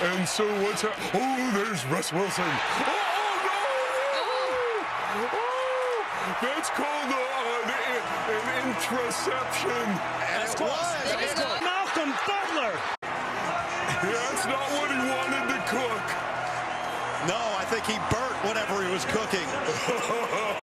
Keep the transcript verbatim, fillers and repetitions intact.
And so what's that? Oh, there's Russ Wilson. Oh, no! Oh, that's called uh, an, an interception. And it was. It's Malcolm Butler. That's not what he wanted to cook. No, I think he burnt whatever he was cooking.